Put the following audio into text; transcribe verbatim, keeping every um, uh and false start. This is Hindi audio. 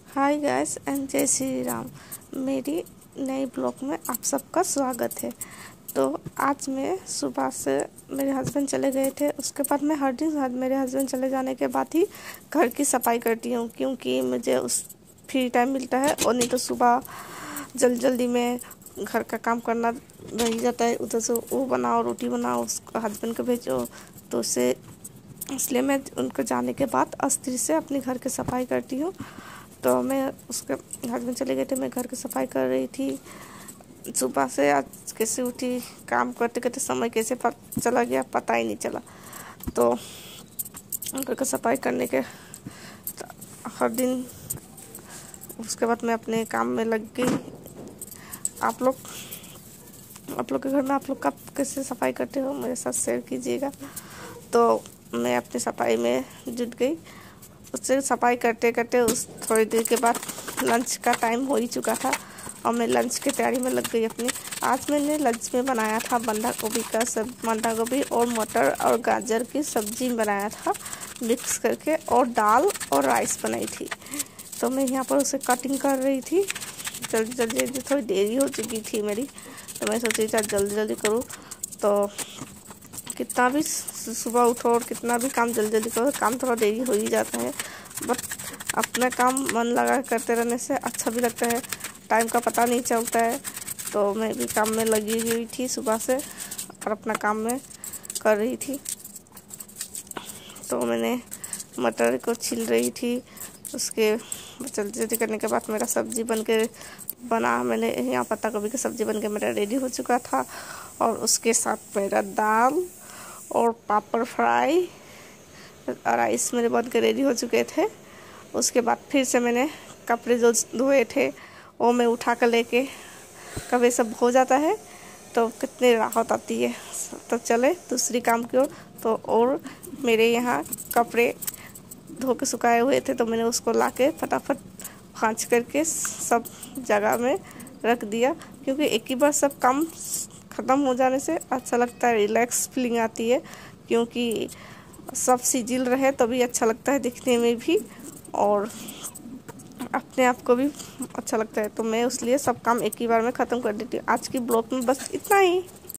हाय गाइस एंड जय श्री राम। मेरी नई ब्लॉग में आप सबका स्वागत है। तो आज मैं सुबह से मेरे हस्बैंड चले गए थे, उसके बाद मैं हर दिन मेरे हस्बैंड चले जाने के बाद ही घर की सफाई करती हूँ, क्योंकि मुझे उस फ्री टाइम मिलता है। और नहीं तो सुबह जल्दी जल्दी में घर का काम करना रह जाता है, उधर से वो बनाओ, रोटी बनाओ, उसको हस्बैंड को भेजो। तो उससे इसलिए मैं उनको जाने के बाद अस्थिर से अपने घर की सफाई करती हूँ। तो मैं उसके हस्बैंड चले गए थे, मैं घर की सफाई कर रही थी सुबह से। आज कैसे उठी, काम करते करते समय कैसे पता चला गया पता ही नहीं चला। तो घर की सफाई करने के हर दिन उसके बाद मैं अपने काम में लग गई। आप लोग आप लोग के घर में आप लोग कब कैसे सफाई करते हो, मेरे साथ शेयर कीजिएगा। तो मैं अपनी सफाई में जुट गई। उससे सफाई करते करते उस थोड़ी देर के बाद लंच का टाइम हो ही चुका था और मैं लंच की तैयारी में लग गई अपनी। आज मैंने लंच में बनाया था बंधा गोभी का सब बंधा गोभी और मटर और गाजर की सब्जी बनाया था मिक्स करके, और दाल और राइस बनाई थी। तो मैं यहाँ पर उसे कटिंग कर रही थी। जल्दी जल्दी जल्दी थोड़ी देरी हो चुकी थी मेरी, तो मैं सोची था जल्दी जल्दी करूँ। तो कितना भी सुबह उठो और कितना भी काम जल्दी जल्दी करो, काम थोड़ा देरी हो ही जाता है। बट अपना काम मन लगा करते रहने से अच्छा भी लगता है, टाइम का पता नहीं चलता है। तो मैं भी काम में लगी हुई थी सुबह से और अपना काम में कर रही थी। तो मैंने मटर को छील रही थी, उसके जल्दी जल्दी करने के बाद मेरा सब्जी बन के बना। मैंने यहाँ पत्ता गोभी की सब्ज़ी बन के मेरा रेडी हो चुका था, और उसके साथ मेरा दाल और पापड़ फ्राई और राइस मेरे बन के रेडी हो चुके थे। उसके बाद फिर से मैंने कपड़े जो धोए थे वो मैं उठा कर लेके, कभी सब हो जाता है तो कितनी राहत आती है। तो चले दूसरी काम की ओर। तो और मेरे यहाँ कपड़े धो के सुखाए हुए थे, तो मैंने उसको लाके फटाफट भांज करके सब जगह में रख दिया, क्योंकि एक ही बार सब काम ख़त्म हो जाने से अच्छा लगता है, रिलैक्स फीलिंग आती है। क्योंकि सब सिजिल रहे तो भी अच्छा लगता है दिखने में भी, और अपने आप को भी अच्छा लगता है। तो मैं इसलिए सब काम एक ही बार में ख़त्म कर देती हूँ। आज की ब्लॉग में बस इतना ही।